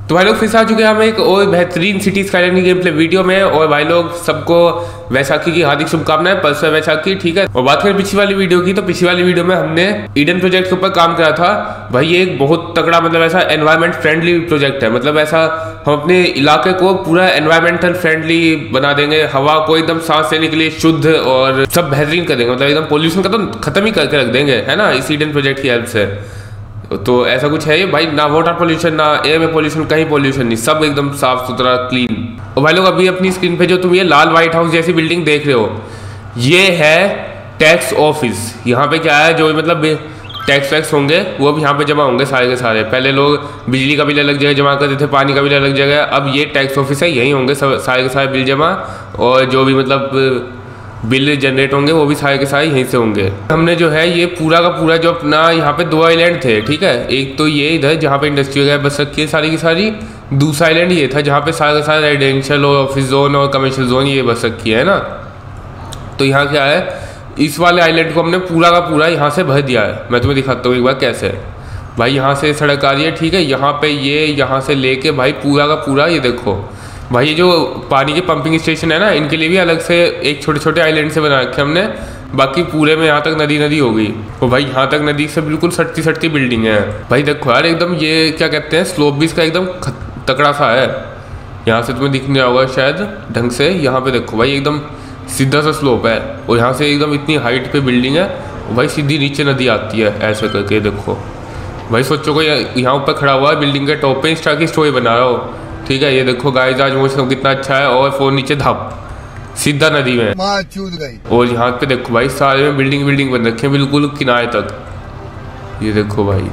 तो भाई लोग फिर से आ चुके हैं हम एक और बेहतरीन सिटी स्काईलाइन की गेम प्ले वीडियो में। और भाई लोग सबको वैसाखी की हार्दिक शुभकामनाएं। परसों वैसाखी, ठीक है। और बात करें पिछली वाली वीडियो की, तो पिछली वाली वीडियो में हमने ईडन प्रोजेक्ट के ऊपर काम करा था। भाई ये एक बहुत तगड़ा मतलब ऐसा एनवायरमेंट फ्रेंडली प्रोजेक्ट है। मतलब ऐसा हम अपने इलाके को पूरा एनवायरमेंटल फ्रेंडली बना देंगे, हवा को एकदम सांस लेने के लिए शुद्ध और सब बेहतरीन कर देंगे। मतलब एकदम पोल्यूशन का तो खत्म ही करके रख देंगे, है ना, इस ईडन प्रोजेक्ट की हेल्प से। तो ऐसा कुछ है ये भाई, ना वाटर पोल्यूशन ना एयर में पोल्यूशन, कहीं पोल्यूशन नहीं, सब एकदम साफ सुथरा क्लीन। और भाई लोग अभी अपनी स्क्रीन पे जो तुम ये लाल व्हाइट हाउस जैसी बिल्डिंग देख रहे हो, ये है टैक्स ऑफिस। यहाँ पे क्या है, जो मतलब टैक्स वैक्स होंगे वो भी यहाँ पे जमा होंगे सारे के सारे। पहले लोग बिजली का बिल अलग जगह जमा करते थे, पानी का बिल अलग जगह, अब ये टैक्स ऑफिस है, यहीं होंगे सारे के सारे बिल जमा। और जो भी मतलब बिल जनरेट होंगे वो भी सारे के सारे यहीं से होंगे। हमने जो है ये पूरा का पूरा जो अपना यहाँ पे 2 आइलैंड थे, ठीक है। एक तो ये इधर जहाँ पे इंडस्ट्री वगैरह बस रखी है सारी की सारी। दूसरा आइलैंड ये था जहाँ पे सारा का सारा रेजिडेंशियल और ऑफिस जोन और कमर्शियल जोन ये बस रखी है ना। तो यहाँ क्या है, इस वाले आइलैंड को हमने पूरा का पूरा यहाँ से भर दिया है। मैं तुम्हें दिखाता हूँ एक बार कैसे। भाई यहाँ से सड़क आ रही है, ठीक है। यहाँ पे ये यहाँ से लेके भाई पूरा का पूरा ये देखो भाई, ये जो पानी के पंपिंग स्टेशन है ना, इनके लिए भी अलग से एक छोटे छोटे आइलैंड से बना रखे हमने। बाकी पूरे में यहाँ तक नदी हो गई। तो भाई यहाँ तक नदी से बिल्कुल सटती बिल्डिंग है। भाई देखो यार, एकदम ये क्या कहते हैं, स्लोप भी इसका एकदम तकड़ा सा है। यहाँ से तुम्हें दिख नहीं रहा होगा शायद ढंग से। यहाँ पे देखो भाई एकदम सीधा सा स्लोप है, और यहाँ से एकदम इतनी हाइट पे बिल्डिंग है। और भाई सीधी नीचे नदी आती है ऐसे करके। देखो भाई, सोचो कोई यहाँ ऊपर खड़ा हुआ है बिल्डिंग के टॉप पे, इंस्टा की स्टोरी बना रहा हो, ठीक है। ये देखो गाइस, आज मौसम कितना अच्छा है, और फोन नीचे धप सीधा नदी में गई। और यहाँ पे देखो भाई सारे में बिल्डिंग बन रखे हैं बिल्कुल किनारे तक। ये देखो भाई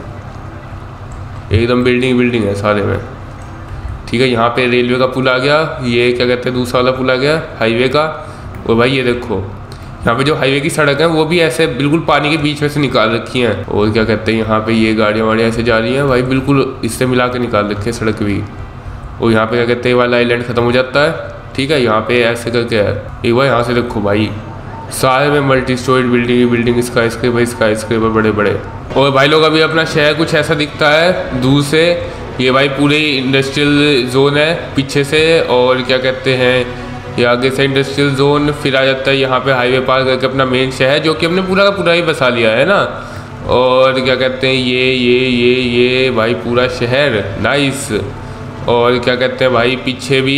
एकदम बिल्डिंग है सारे में, ठीक है। यहाँ पे रेलवे का पुल आ गया, ये क्या कहते हैं दूसरा वाला पुल आ गया हाईवे का। और भाई ये देखो यहाँ पे जो हाईवे की सड़क है वो भी ऐसे बिल्कुल पानी के बीच में से निकाल रखी हैं। और क्या कहते हैं यहाँ पे ये गाड़ियाँ वाड़ियाँ ऐसे जा रही हैं भाई, बिल्कुल इससे मिला के निकाल रखी है सड़क भी। और यहाँ पे क्या कहते हैं वाला आइलैंड खत्म हो जाता है, ठीक है। यहाँ पे ऐसे करके है एक बार। यहाँ से देखो भाई सारे में multi storeyed building skyscraper बड़े बड़े। और भाई लोग अभी अपना शहर कुछ ऐसा दिखता है दूर से। ये भाई पूरे इंडस्ट्रियल जोन है पीछे से, और क्या कहते हैं ये आगे से इंडस्ट्रियल जोन, फिर आ जाता है यहाँ पे हाईवे पार करके अपना मेन शहर, जो कि हमने पूरा का पूरा ही बसा लिया है ना। और क्या कहते हैं ये भाई पूरा शहर नाइस। और क्या कहते हैं भाई पीछे भी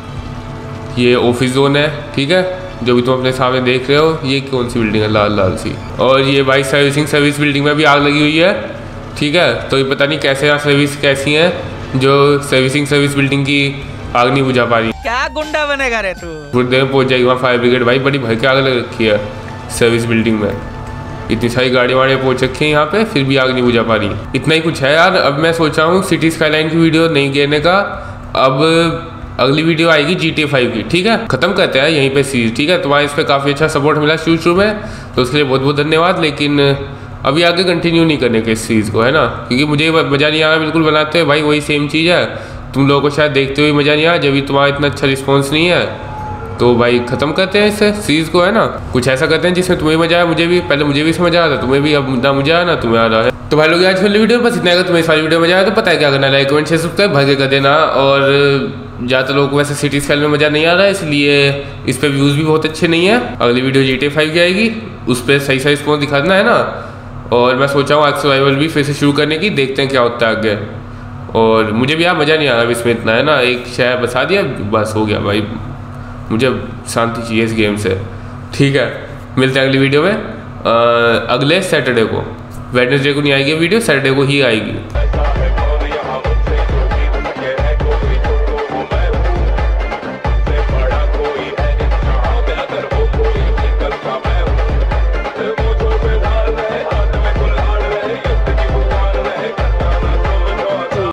ये ऑफिस जोन है, ठीक है, जो भी तुम अपने सामने देख रहे हो। ये कौन सी बिल्डिंग है लाल सी। और ये भाई सर्विस बिल्डिंग में भी आग लगी हुई है, ठीक है। तो ये पता नहीं कैसे यहाँ सर्विस कैसी है, जो सर्विस बिल्डिंग की आग नहीं बुझा पा रही। क्या गुंडा बनेगा रे तू। थोड़ी देर में पहुँच जाएगी वहाँ फायर ब्रिगेड। भाई बड़ी भर के आग लग रखी है सर्विस बिल्डिंग में, इतनी सारी गाड़ियाँ वाड़ियाँ पहुँच रखी हैं यहाँ पे, फिर भी आग नहीं बुझा पा रही। इतना ही कुछ है यार। अब मैं सोच रहा हूँ सिटी स्काईलाइन की वीडियो नहीं घेरने का। अब अगली वीडियो आएगी GTA 5 की, ठीक है। खत्म करते हैं यहीं पे सीरीज, ठीक है। तुम्हारा इस पर काफ़ी अच्छा सपोर्ट मिला शुरू में, तो उसके लिए बहुत बहुत धन्यवाद। लेकिन अभी आगे कंटिन्यू नहीं करने के इस सीरीज़ को, है ना, क्योंकि मुझे मज़ा नहीं आ रहा बिल्कुल बनाते भाई। वही सेम चीज़ है, तुम लोगों को शायद देखते हुए मज़ा नहीं आया। जब भी तुम्हारा इतना अच्छा रिस्पॉन्स नहीं है, तो भाई ख़त्म करते हैं इस सीरीज़ को, है ना। कुछ ऐसा करते हैं जिसमें तुम्हें मज़ा आया, मुझे भी। पहले मुझे भी समझ आ रहा था, तुम्हें भी अब ना मुझे आया ना तुम्हें आ रहा है। तो भाई लोग आज वाली वीडियो बस इतना। अगर तुम्हें इस वाली वीडियो में मज़ा आया तो पता है क्या करना, लाइक कमेंट शेयर सब्सक्राइब भर के कर देना। और ज़्यादातर लोगों को वैसे सिटी स्काईलाइन में मज़ा नहीं आ रहा है, इसलिए इस पर व्यूज़ भी बहुत अच्छे नहीं है। अगली वीडियो GTA 5 की आएगी, उस पर सही रिस्पॉन्स दिखाना है ना। और मैं सोचा हूँ सर्वाइवल भी फिर से शुरू करने की, देखते हैं क्या होता है आगे। और मुझे भी यार मज़ा नहीं आ रहा इसमें इतना, है ना। एक शहर बसा दिया बस हो गया भाई, मुझे शांति चाहिए इस गेम से, ठीक है। मिलते हैं अगली वीडियो में अगले सैटरडे को। वेडनेसडे को नहीं आएगी वीडियो, सैटरडे को ही आएगी।